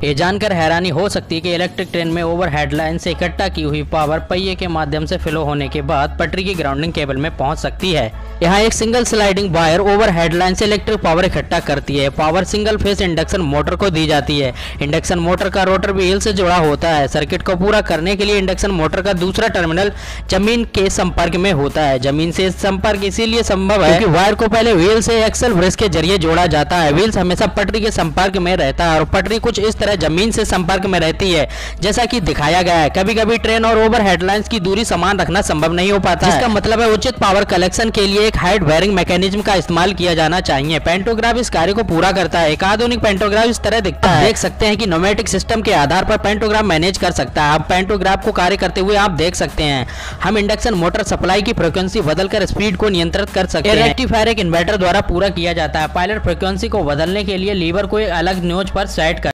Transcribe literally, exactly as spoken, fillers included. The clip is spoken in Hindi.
ये जानकर हैरानी हो सकती है कि इलेक्ट्रिक ट्रेन में ओवर हेडलाइन से इकट्ठा की हुई पावर पहिए के माध्यम से फ्लो होने के बाद पटरी की ग्राउंडिंग केबल में पहुंच सकती है। यहाँ एक single sliding wire over headline से इलेक्ट्रिक पावर इकट्ठा करती है। Power single phase induction motor को दी जाती है। इंडक्शन मोटर का रोटर व्हील से जुड़ा होता है। सर्किट को पूरा करने के लिए इंडक्शन मोटर का दूसरा टर्मिनल जमीन के संपर्क में होता है। जमीन से संपर्क इसीलिए संभव है क्योंकि वायर को पहले व्हील से एक्सल ब्रेस के जरिए जोड़ा जाता है। व्हील्स हमेशा पटरी के संपर्क में रहता है और पटरी कुछ इस तरह जमीन से संपर्क में रहती है जैसा कि दिखाया गया है। कभी कभी ट्रेन और ओवर हेडलाइंस की दूरी समान रखना संभव नहीं हो पाता है, जिसका मतलब है उचित पावर कलेक्शन के लिए एक हाइट बेयरिंग मैकेनिज्म का इस्तेमाल किया जाना चाहिए। पेंटोग्राफ इस कार्य को पूरा करता है। एक आधुनिक पेंटोग्राफ इस तरह दिखता है। देख सकते हैं कि न्यूमेटिक सिस्टम के आधार पर पेंटोग्राफ मैनेज कर सकता है। आप पेंटोग्राफ को कार्य करते हुए आप देख सकते हैं। हम इंडक्शन मोटर सप्लाई की फ्रीक्वेंसी बदलकर स्पीड को नियंत्रित कर सकते हैं। रेक्टिफायर एक इन्वर्टर द्वारा पूरा किया जाता है। पायलट फ्रीक्वेंसी को बदलने के लिए लीवर को एक अलग नोच पर सेट कर